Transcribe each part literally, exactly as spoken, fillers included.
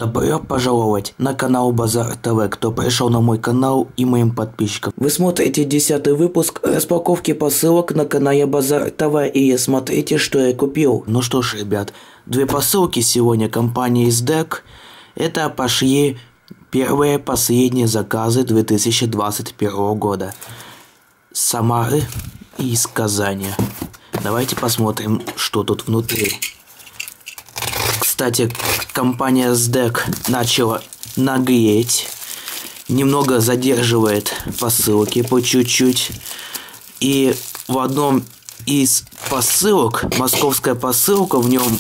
Добро пожаловать на канал Базар ТВ, кто пришел на мой канал и моим подписчикам. Вы смотрите десятый выпуск распаковки посылок на канале Базар ТВ и смотрите, что я купил. Ну что ж, ребят, две посылки сегодня компании СДЭК. Это пошли первые последние заказы две тысячи двадцать первого года. С Самары и из Казани. Давайте посмотрим, что тут внутри. Кстати, компания СДЭК начала наглеть. Немного задерживает посылки по чуть-чуть. И в одном из посылок, московская посылка, в нем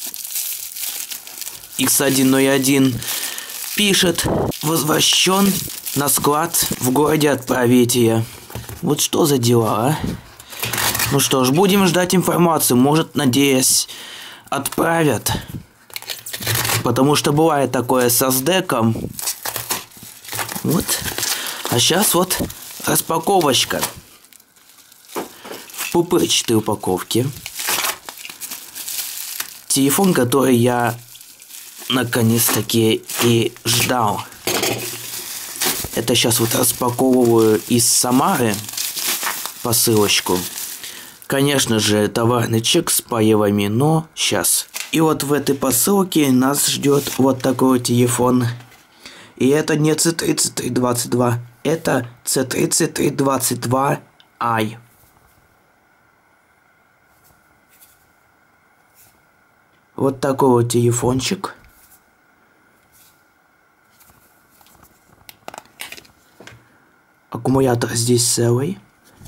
икс сто один пишет: возвращен на склад в городе отправителя. Вот что за дела, а? Ну что ж, будем ждать информацию. Может, надеюсь, отправят. Потому что бывает такое со СДЭКом. Вот. А сейчас вот распаковочка. В пупырчатой упаковке. Телефон, который я наконец-таки и ждал. Это сейчас вот распаковываю из Самары посылочку. Конечно же, товарный чек с паевами, но сейчас. И вот в этой посылке нас ждет вот такой телефон. И это не си тридцать три двадцать два, это си тридцать три двадцать два ай. Вот такой вот телефончик. Аккумулятор здесь целый.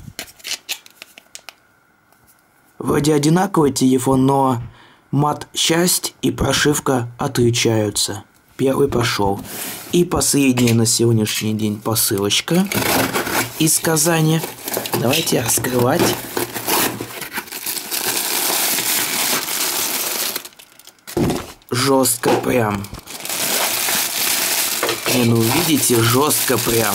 Вроде одинаковый телефон, но мат-часть и прошивка отличаются. Первый пошел. И последняя на сегодняшний день посылочка из Казани. Давайте раскрывать. Жестко прям. Не, ну видите, жестко прям.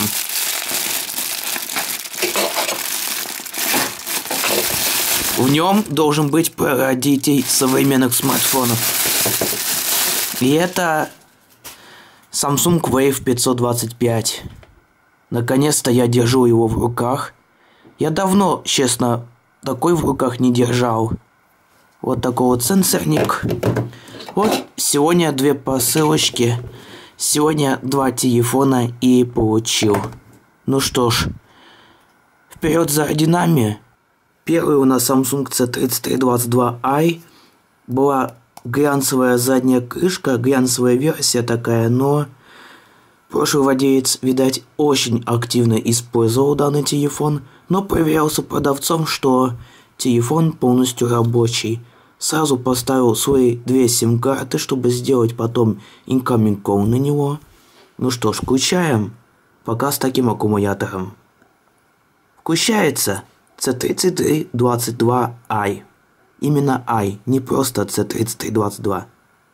В нем должен быть прародитель современных смартфонов. И это Samsung Wave пятьсот двадцать пять. Наконец-то я держу его в руках. Я давно, честно, такой в руках не держал. Вот такой вот сенсорник. Вот сегодня две посылочки. Сегодня два телефона и получил. Ну что ж, вперед за орденами. Первый у нас Samsung си тридцать три двадцать два ай. Была глянцевая задняя крышка, глянцевая версия такая, но прошлый владелец, видать, очень активно использовал данный телефон, но проверялся продавцом, что телефон полностью рабочий. Сразу поставил свои две сим-карты, чтобы сделать потом incoming call на него. Ну что ж, включаем. Пока с таким аккумулятором. Включается си тридцать три двадцать два ай. Именно ай, не просто си тридцать три двадцать два.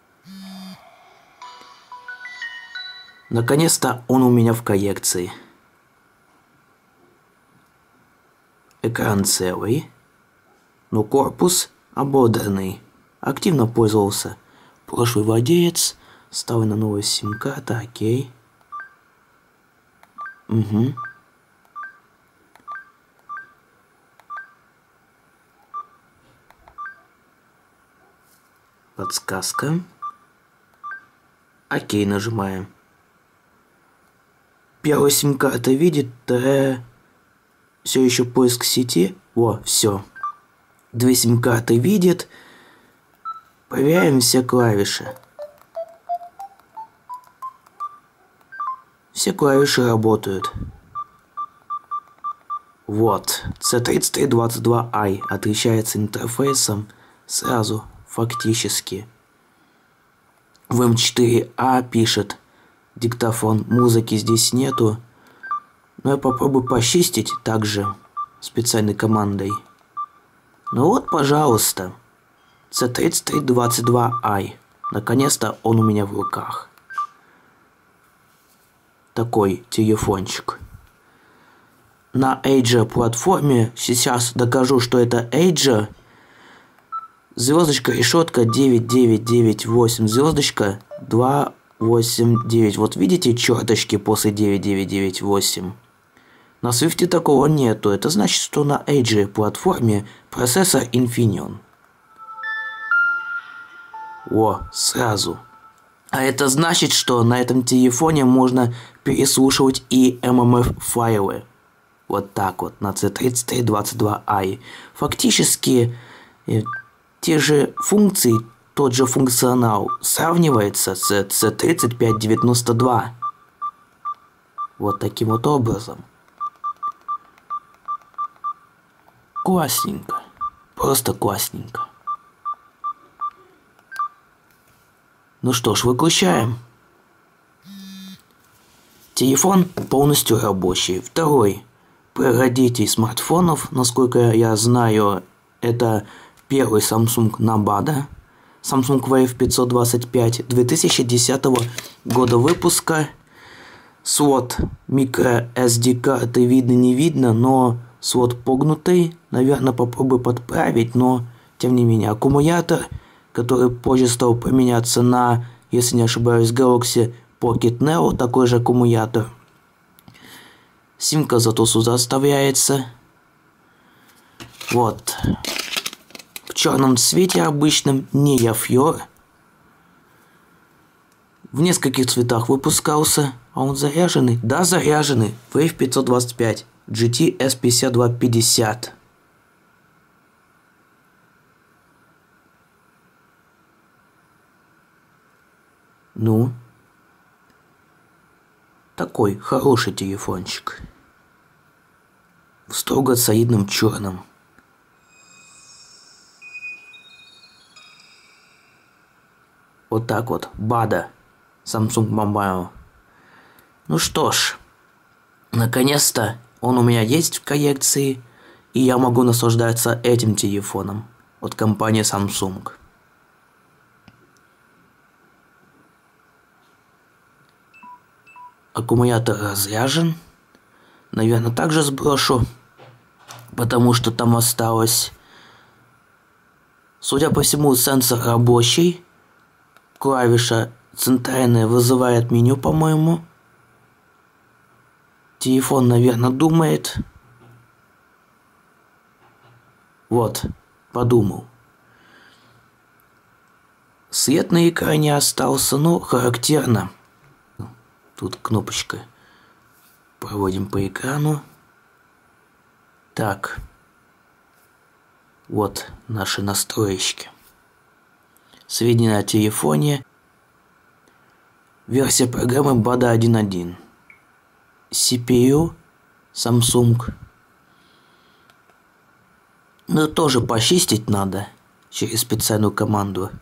Наконец-то он у меня в коллекции. Экран целый, но корпус ободранный. Активно пользовался прошлый владелец. Ставлю на новую сим-карту, окей. Угу. Подсказка. Окей, нажимаем. Первая сим-карта видит, вторая все еще поиск сети. О, все. Две сим-карты видит. Проверяем все клавиши. Все клавиши работают. Вот. си тридцать три двадцать два ай отличается интерфейсом сразу. Фактически. В эм четыре а пишет диктофон. Музыки здесь нету. Но я попробую почистить также специальной командой. Ну вот, пожалуйста. си тридцать три двадцать два ай. Наконец-то он у меня в руках. Такой телефончик. На Edge платформе. Сейчас докажу, что это Edge. Звездочка, решетка девять девять девять восемь, звездочка два восемь девять. Вот видите черточки после девять девять девять восемь? На Swift такого нету. Это значит, что на Edge платформе процессор Infineon. О, сразу. А это значит, что на этом телефоне можно переслушивать и эм эм эф файлы. Вот так вот, на си тридцать три двадцать два ай. Фактически, э, те же функции, тот же функционал сравнивается с си тридцать пять девяносто два. Вот таким вот образом. Классненько. Просто классненько. Ну что ж, выключаем. Телефон полностью рабочий. Второй прародитель смартфонов, насколько я знаю, это первый Samsung Nabada. Samsung Wave пятьсот двадцать пять две тысячи десятого года выпуска. Слот micro эс ди карты видно не видно, но слот погнутый. Наверное, попробую подправить, но тем не менее аккумулятор, который позже стал применяться на, если не ошибаюсь, Galaxy Pocket Neo, такой же аккумулятор. Симка зато сюда вставляется. Вот. В черном цвете обычном, не Яфьор. В нескольких цветах выпускался. А он заряженный? Да, заряженный. Wave пятьсот двадцать пять. джи ти эс пятьдесят два пятьдесят. Ну, такой хороший телефончик. В строго солидном черном. Вот так вот. Бада. Samsung Mobile. Ну что ж. Наконец-то он у меня есть в коллекции. И я могу наслаждаться этим телефоном. От компании Samsung. Аккумулятор разряжен. Наверное, также сброшу. Потому что там осталось. Судя по всему, сенсор рабочий. Клавиша центральная вызывает меню, по-моему. Телефон, наверное, думает. Вот, подумал. Свет на экране остался, но характерно. Тут кнопочка. Проводим по экрану. Так. Вот наши настроечки. Сведения о телефоне. Версия программы бада один точка один. си пи ю Samsung. Но тоже почистить надо через специальную команду.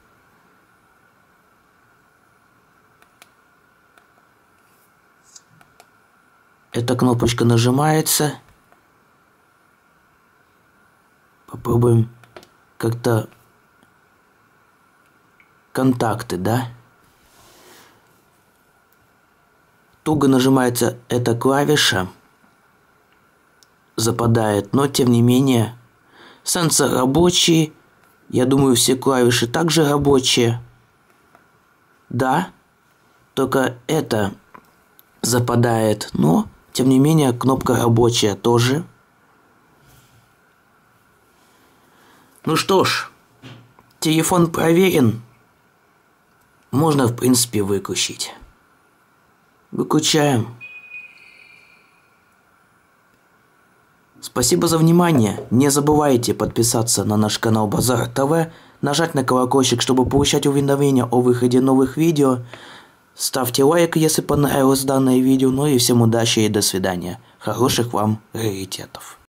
Эта кнопочка нажимается. Попробуем как-то контакты, да? Туго нажимается эта клавиша. Западает, но тем не менее сенсор рабочий. Я думаю, все клавиши также рабочие. Да, только это западает, но тем не менее кнопка рабочая тоже. Ну что ж, телефон проверен. Можно, в принципе, выключить. Выключаем. Спасибо за внимание. Не забывайте подписаться на наш канал Базар ТВ, нажать на колокольчик, чтобы получать уведомления о выходе новых видео. Ставьте лайк, если понравилось данное видео. Ну и всем удачи и до свидания. Хороших вам раритетов.